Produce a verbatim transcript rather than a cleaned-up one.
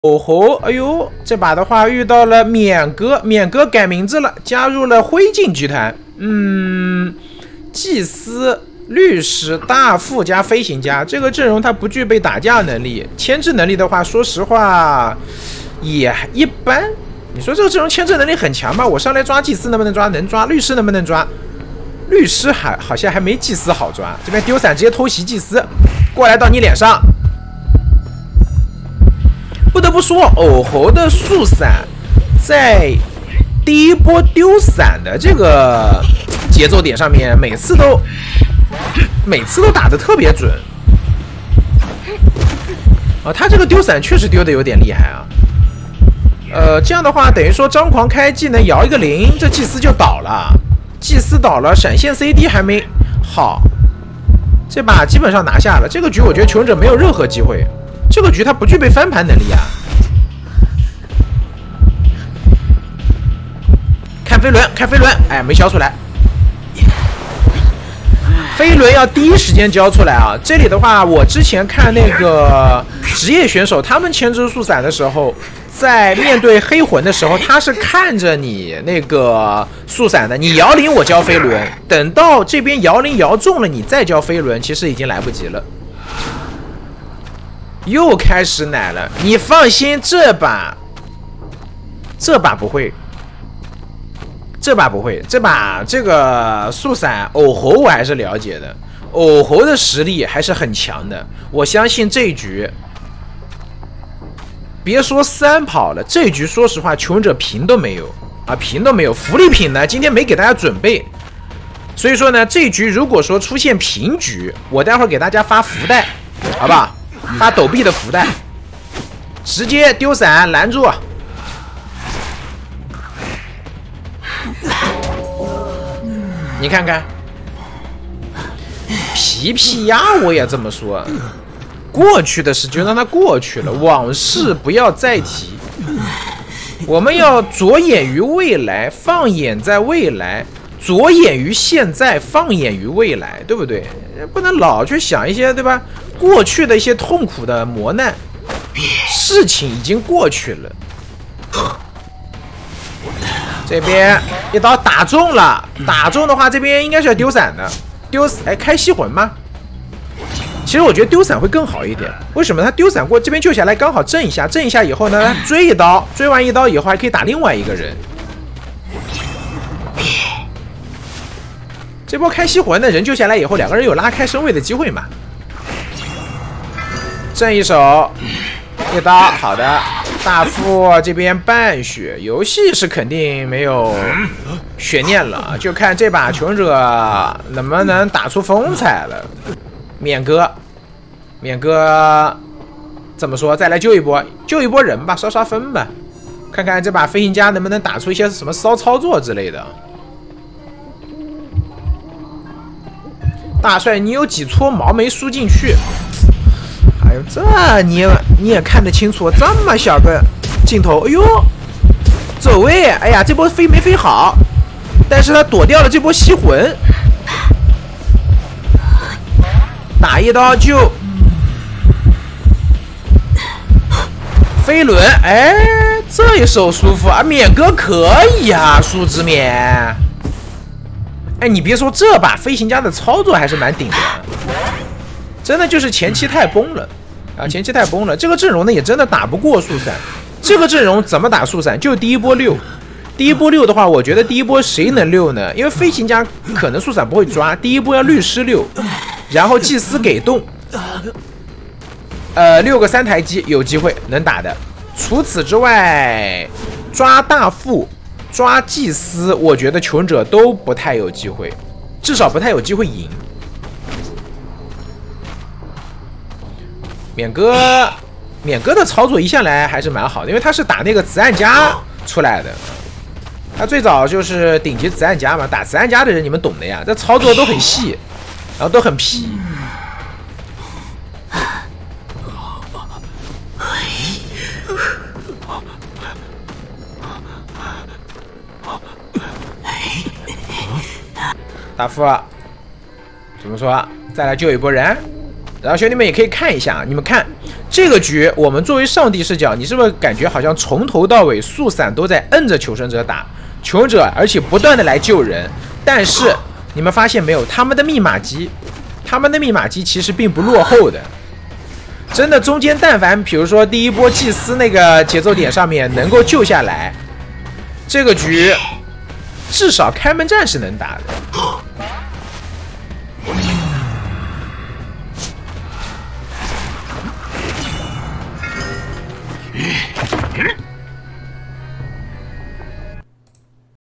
哦吼，哎呦，这把的话遇到了冕哥，冕哥改名字了，加入了灰烬集团。嗯，祭司、律师、大副加飞行家，这个阵容他不具备打架能力，牵制能力的话，说实话也一般。你说这个阵容牵制能力很强吧？我上来抓祭司能不能抓？能抓。律师能不能抓？律师还好像还没祭司好抓。这边丢伞直接偷袭祭司，过来到你脸上。不得不说，偶猴的速伞在第一波丢伞的这个节奏点上面，每次都每次都打得特别准。啊，他这个丢伞确实丢的有点厉害啊。呃，这样的话等于说张狂开技能摇一个零，这祭司就倒了。祭司倒了，闪现 C D 还没好，这把基本上拿下了。这个局我觉得求生者没有任何机会。这个局他不具备翻盘能力啊！看飞轮，看飞轮，哎，没交出来。飞轮要第一时间交出来啊！这里的话，我之前看那个职业选手他们牵制速伞的时候，在面对黑魂的时候，他是看着你那个速伞的，你摇铃我交飞轮，等到这边摇铃摇中了，你再交飞轮，其实已经来不及了。又开始奶了，你放心，这把这把不会，这把不会，这把这个速伞偶猴我还是了解的，偶猴的实力还是很强的，我相信这一局别说三跑了，这一局说实话求生者平都没有啊，平都没有，福利品呢今天没给大家准备，所以说呢这一局如果说出现平局，我待会儿给大家发福袋，好不好？发抖币的福袋，直接丢伞拦住。你看看，皮皮鸭我也这么说，过去的事就让它过去了，往事不要再提。我们要着眼于未来，放眼在未来，着眼于现在，放眼于未来，对不对？不能老去想一些，对吧？过去的一些痛苦的磨难，事情已经过去了。这边一刀打中了，打中的话，这边应该是要丢伞的。丢哎，开吸魂吗？其实我觉得丢伞会更好一点。为什么？他丢伞过这边救下来，刚好震一下，震一下以后呢，追一刀，追完一刀以后还可以打另外一个人。这波开吸魂的人救下来以后，两个人有拉开身位的机会嘛？震一手，一刀，好的。大副这边半血，游戏是肯定没有悬念了，就看这把求生者能不能打出风采了。冕哥，冕哥怎么说？再来救一波，救一波人吧，刷刷分吧，看看这把飞行家能不能打出一些什么骚操作之类的。大帅，你有几撮毛没梳进去？哎呦，这你也你也看得清楚，这么小个镜头，哎呦，走位，哎呀，这波飞没飞好，但是他躲掉了这波吸魂，打一刀就飞轮，哎，这一手舒服啊，冕哥可以啊，树之冕。哎，你别说，这把飞行家的操作还是蛮顶的，真的就是前期太崩了啊！前期太崩了，这个阵容呢也真的打不过速伞。这个阵容怎么打速伞？就第一波六，第一波六的话，我觉得第一波谁能六呢？因为飞行家可能速伞不会抓，第一波要律师六，然后祭司给动，呃，六个三台机有机会能打的。除此之外，抓大副。抓祭司，我觉得求生者都不太有机会，至少不太有机会赢。冕哥，冕哥的操作一向来还是蛮好的，因为他是打那个子弹夹出来的，他最早就是顶级子弹夹嘛，打子弹夹的人你们懂的呀，这操作都很细，然后都很皮。大副，怎么说？再来救一波人，然后兄弟们也可以看一下，你们看这个局我们作为上帝视角，你是不是感觉好像从头到尾速闪都在摁着求生者打，求生者而且不断的来救人，但是你们发现没有，他们的密码机，他们的密码机其实并不落后的。真的，中间但凡比如说第一波祭司那个节奏点上面能够救下来，这个局至少开门战是能打的。